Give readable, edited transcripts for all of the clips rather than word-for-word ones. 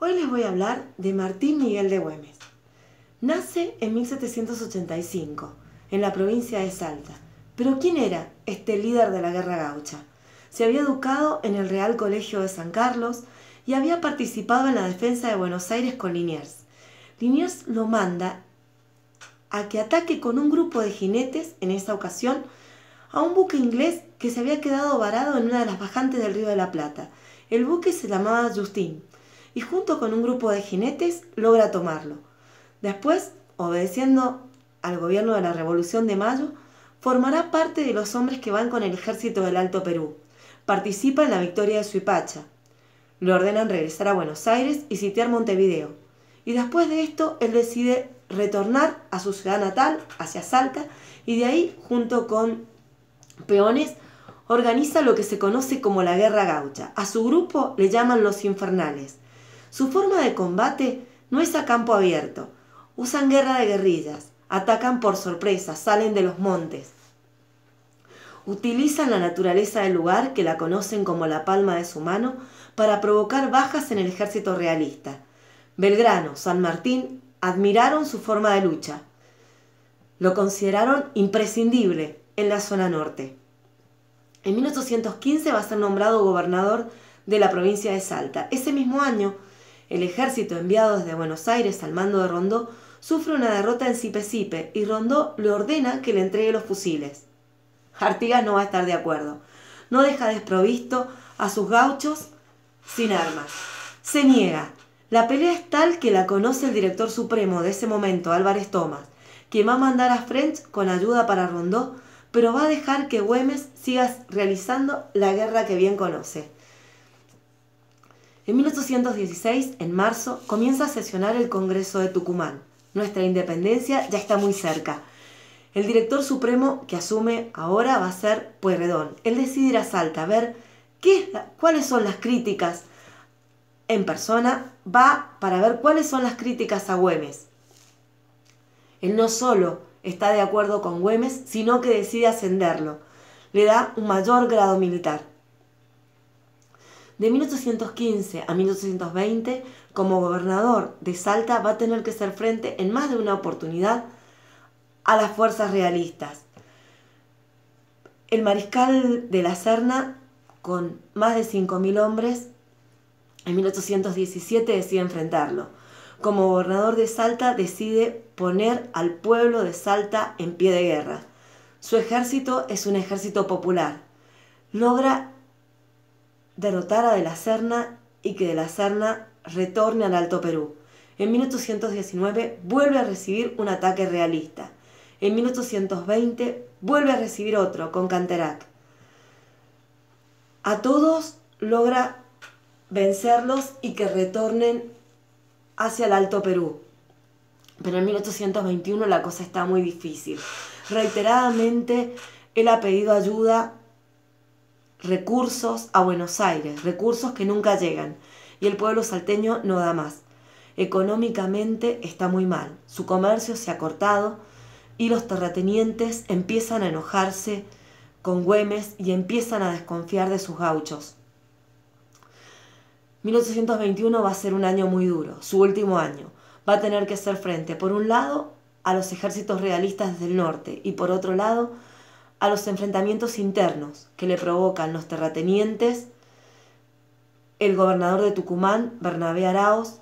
Hoy les voy a hablar de Martín Miguel de Güemes. Nace en 1785, en la provincia de Salta. Pero ¿quién era este líder de la guerra gaucha? Se había educado en el Real Colegio de San Carlos y había participado en la defensa de Buenos Aires con Liniers. Liniers lo manda a que ataque con un grupo de jinetes, en esa ocasión, a un buque inglés que se había quedado varado en una de las bajantes del Río de la Plata. El buque se llamaba Justín y junto con un grupo de jinetes logra tomarlo. Después, obedeciendo al gobierno de la Revolución de Mayo, formará parte de los hombres que van con el ejército del Alto Perú. Participa en la victoria de Suipacha. Le ordenan regresar a Buenos Aires y sitiar Montevideo. Y después de esto, él decide retornar a su ciudad natal, hacia Salta, y de ahí, junto con peones, organiza lo que se conoce como la Guerra Gaucha. A su grupo le llaman los Infernales. Su forma de combate no es a campo abierto. Usan guerra de guerrillas, atacan por sorpresa, salen de los montes. Utilizan la naturaleza del lugar, que la conocen como la palma de su mano, para provocar bajas en el ejército realista. Belgrano, San Martín admiraron su forma de lucha. Lo consideraron imprescindible en la zona norte. En 1815 va a ser nombrado gobernador de la provincia de Salta. Ese mismo año, el ejército enviado desde Buenos Aires al mando de Rondó sufre una derrota en Sipe y Rondó le ordena que le entregue los fusiles. Artigas no va a estar de acuerdo. No deja desprovisto a sus gauchos sin armas. Se niega. La pelea es tal que la conoce el director supremo de ese momento, Álvarez Thomas, quien va a mandar a French con ayuda para Rondó, pero va a dejar que Güemes siga realizando la guerra que bien conoce. En 1816, en marzo, comienza a sesionar el Congreso de Tucumán. Nuestra independencia ya está muy cerca. El director supremo que asume ahora va a ser Pueyrredón. Él decide ir a Salta a ver cuáles son las críticas en persona. Va para ver cuáles son las críticas a Güemes. Él no solo está de acuerdo con Güemes, sino que decide ascenderlo. Le da un mayor grado militar. De 1815 a 1820, como gobernador de Salta, va a tener que hacer frente en más de una oportunidad a las fuerzas realistas. El mariscal de la Serna, con más de 5.000 hombres, en 1817 decide enfrentarlo. Como gobernador de Salta, decide poner al pueblo de Salta en pie de guerra. Su ejército es un ejército popular. Logra derrotar a De la Serna y que De la Serna retorne al Alto Perú. En 1819 vuelve a recibir un ataque realista. En 1820 vuelve a recibir otro con Canterac. A todos logra vencerlos y que retornen hacia el Alto Perú. Pero en 1821 la cosa está muy difícil. Reiteradamente él ha pedido ayuda, recursos a Buenos Aires, recursos que nunca llegan, y el pueblo salteño no da más. Económicamente está muy mal, su comercio se ha cortado y los terratenientes empiezan a enojarse con Güemes y empiezan a desconfiar de sus gauchos. 1821 va a ser un año muy duro, su último año. Va a tener que hacer frente, por un lado, a los ejércitos realistas desde el norte y por otro lado, a los enfrentamientos internos que le provocan los terratenientes, el gobernador de Tucumán, Bernabé Araoz,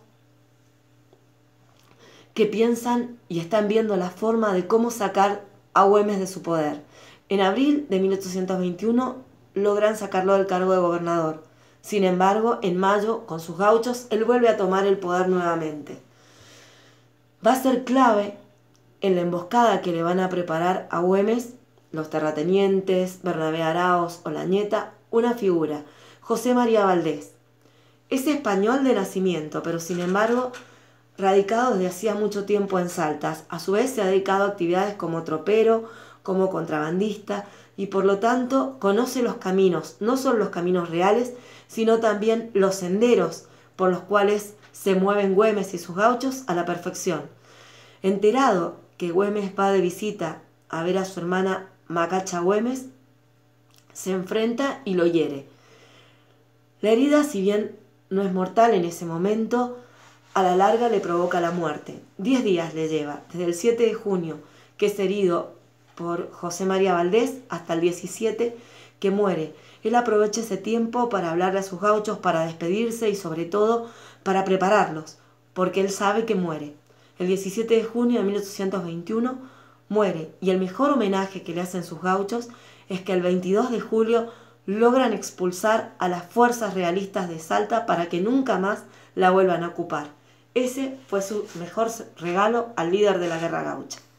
que piensan y están viendo la forma de cómo sacar a Güemes de su poder. En abril de 1821 logran sacarlo del cargo de gobernador. Sin embargo, en mayo, con sus gauchos, él vuelve a tomar el poder nuevamente. Va a ser clave en la emboscada que le van a preparar a Güemes, los terratenientes, Bernabé Araoz, Olañeta, una figura, José María Valdés. Es español de nacimiento, pero sin embargo, radicado desde hacía mucho tiempo en Salta. A su vez se ha dedicado a actividades como tropero, como contrabandista, y por lo tanto conoce los caminos, no solo los caminos reales, sino también los senderos por los cuales se mueven Güemes y sus gauchos a la perfección. Enterado que Güemes va de visita a ver a su hermana Macacha Güemes, se enfrenta y lo hiere. La herida, si bien no es mortal en ese momento, a la larga le provoca la muerte. 10 días le lleva, desde el 7 de junio, que es herido por José María Valdés, hasta el 17, que muere. Él aprovecha ese tiempo para hablarle a sus gauchos, para despedirse y sobre todo para prepararlos, porque él sabe que muere. El 17 de junio de 1821 muere, y el mejor homenaje que le hacen sus gauchos es que el 22 de julio logran expulsar a las fuerzas realistas de Salta para que nunca más la vuelvan a ocupar. Ese fue su mejor regalo al líder de la Guerra Gaucha.